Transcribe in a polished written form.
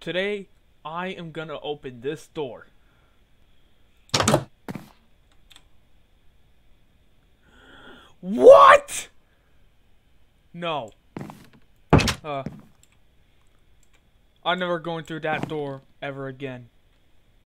Today, I am gonna open this door. What? No. I'm never going through that door ever again.